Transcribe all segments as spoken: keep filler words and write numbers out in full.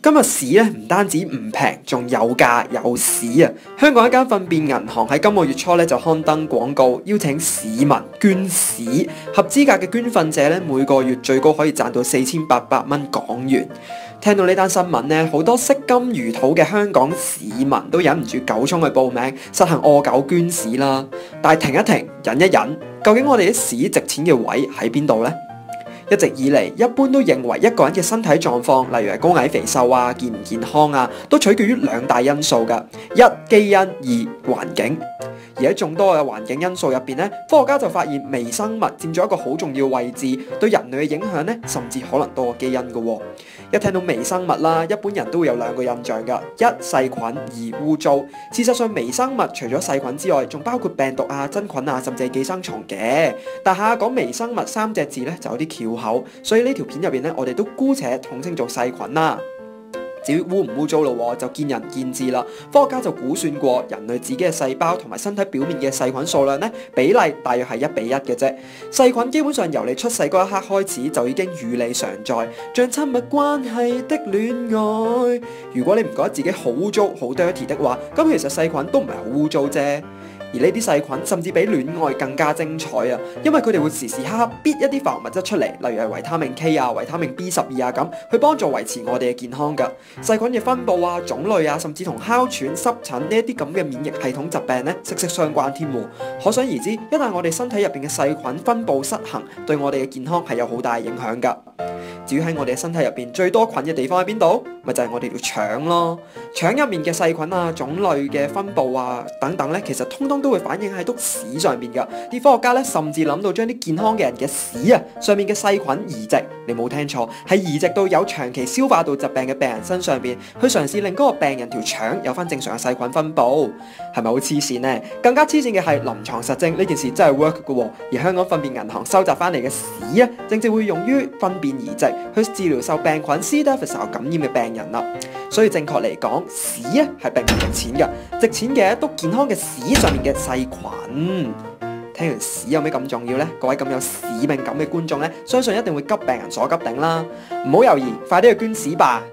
今日屎咧唔單止唔平，仲有價有市啊！香港一間糞便銀行喺今個月初咧就刊登廣告，邀請市民捐屎。合資格嘅捐糞者咧每個月最高可以賺到四千八百蚊港元。聽到呢單新聞咧，好多惜金如土嘅香港市民都忍唔住狗衝去報名，實行餓狗捐屎啦。但係停一停，忍一忍，究竟我哋啲屎值錢嘅位喺邊度呢？一直以嚟，一般都認為一個人嘅身體狀況，例如係高矮肥瘦啊、健唔健康啊，都取決於兩大因素㗎：一基因，二環境。而喺眾多嘅環境因素入邊咧，科學家就發現微生物佔咗一個好重要位置，對人類嘅影響咧，甚至可能多過基因嘅喎。一聽到微生物啦，一般人都會有兩個印象㗎：一細菌，二污糟。事實上，微生物除咗細菌之外，仲包括病毒啊、真菌啊，甚至係寄生蟲嘅。但下下講微生物三隻字咧，就有啲翹口，所以呢條片入邊咧，我哋都姑且統稱做細菌啦。至於污唔污糟咯，就見仁見智啦。科學家就估算過，人類自己嘅細胞同埋身體表面嘅細菌數量咧，比例大約係一比一嘅啫。細菌基本上由你出世嗰一刻開始就已經與你常在，像親密關係的戀愛。如果你唔覺得自己好污糟、好 dirty 的話，咁其實細菌都唔係好污糟啫。而呢啲細菌甚至比戀愛更加精彩啊！因為佢哋會時時刻刻逼一啲化學物質出嚟，例如係維他命 K 啊、維他命 B 十二啊咁，去幫助維持我哋嘅健康㗎。細菌嘅分佈啊、種類啊，甚至同哮喘、濕疹呢一啲咁嘅免疫系統疾病咧息息相關添喎。可想而知，一旦我哋身體入邊嘅細菌分佈失衡，對我哋嘅健康係有好大影響㗎。至於喺我哋嘅身體入邊最多菌嘅地方喺邊度？咪就係我哋條腸咯。腸入面嘅細菌啊、種類嘅分佈啊等等咧，其實通通都會反映喺篤屎上面㗎。啲科學家咧甚至諗到將啲健康嘅人嘅屎啊上面嘅細菌移植，你冇聽錯，係移植到有長期消化道疾病嘅病人身上邊，去嘗試令嗰個病人條腸有翻正常嘅細菌分佈。係咪好黐線呢？更加黐線嘅係臨床實證呢件事真係 work 㗎喎。而香港糞便銀行收集翻嚟嘅屎啊，正正會用於糞便移植去治療受病菌 C. difficile 感染嘅病人啦。所以正確嚟講，屎啊係並唔值錢㗎，值錢嘅都健康嘅屎上面嘅細菌。聽完屎有咩咁重要呢？各位咁有使命感嘅觀眾呢，相信一定會急病人所急頂啦。唔好猶豫，快啲去捐屎吧！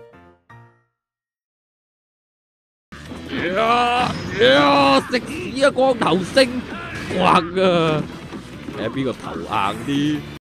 呀呀！食屎啊，光頭星，刮啊！睇下邊個頭硬啲。